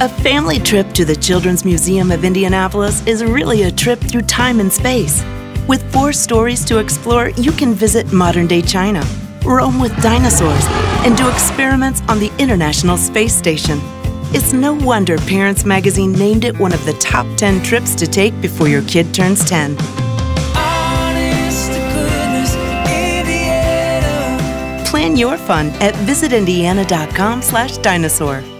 A family trip to the Children's Museum of Indianapolis is really a trip through time and space. With 4 stories to explore, you can visit modern-day China, roam with dinosaurs, and do experiments on the International Space Station. It's no wonder Parents Magazine named it one of the top 10 trips to take before your kid turns 10. Plan your fun at visitindiana.com/dinosaur.